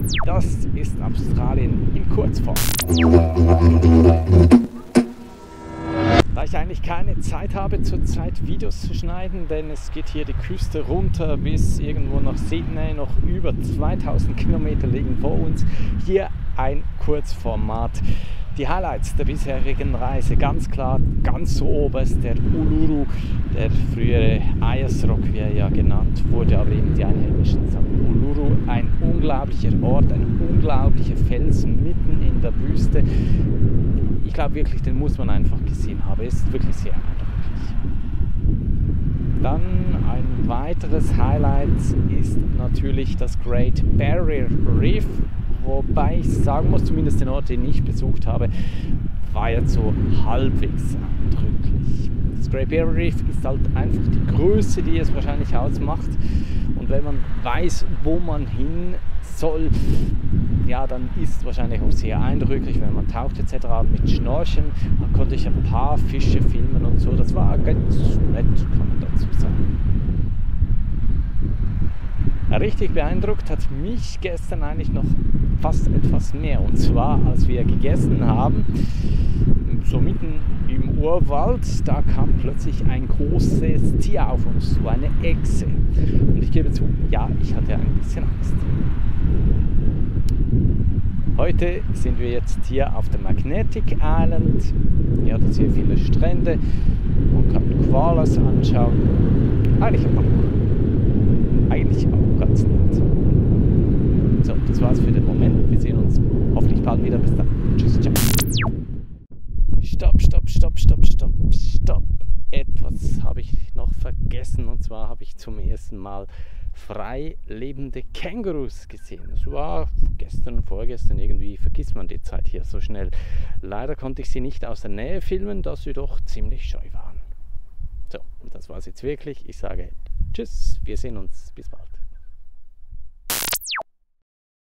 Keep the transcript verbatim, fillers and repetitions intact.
Das ist Australien in Kurzform. Da ich eigentlich keine Zeit habe, zurzeit Videos zu schneiden, denn es geht hier die Küste runter bis irgendwo nach Sydney, noch über zweitausend Kilometer liegen vor uns. Hier ein Kurzformat. Die Highlights der bisherigen Reise, ganz klar, ganz so oberst der Uluru, der frühere Ayers Rock, wie er ja genannt wurde, aber eben die Einheimischen sagen Uluru, ein unglaublicher Ort, ein unglaublicher Felsen mitten in der Wüste. Ich glaube wirklich, den muss man einfach gesehen haben, ist wirklich sehr eindrücklich. Dann ein weiteres Highlight ist natürlich das Great Barrier Reef. Wobei ich sagen muss, zumindest den Ort, den ich besucht habe, war jetzt so halbwegs eindrücklich. Das Great Barrier Reef ist halt einfach die Größe, die es wahrscheinlich ausmacht. Und wenn man weiß, wo man hin soll, ja, dann ist es wahrscheinlich auch sehr eindrücklich, wenn man taucht et cetera. Mit Schnorcheln da konnte ich ein paar Fische filmen und so. Das war ganz nett, kann man dazu sagen. Richtig beeindruckt hat mich gestern eigentlich noch fast etwas mehr, und zwar als wir gegessen haben, so mitten im Urwald, da kam plötzlich ein großes Tier auf uns zu, eine Echse, und ich gebe zu, ja, ich hatte ein bisschen Angst. Heute sind wir jetzt hier auf dem Magnetic Island, hier hat es hier viele Strände, man kann Koalas anschauen, eigentlich auch Eigentlich auch ganz nett. So, das war's für den Moment. Wir sehen uns hoffentlich bald wieder. Bis dann. Tschüss, ciao. Stopp, stopp, stopp, stopp, stopp, stopp. Etwas habe ich noch vergessen. Und zwar habe ich zum ersten Mal frei lebende Kängurus gesehen. Das war gestern, vorgestern, irgendwie vergisst man die Zeit hier so schnell. Leider konnte ich sie nicht aus der Nähe filmen, da sie doch ziemlich scheu waren. So, das war's jetzt wirklich. Ich sage Tschüss, wir sehen uns, bis bald.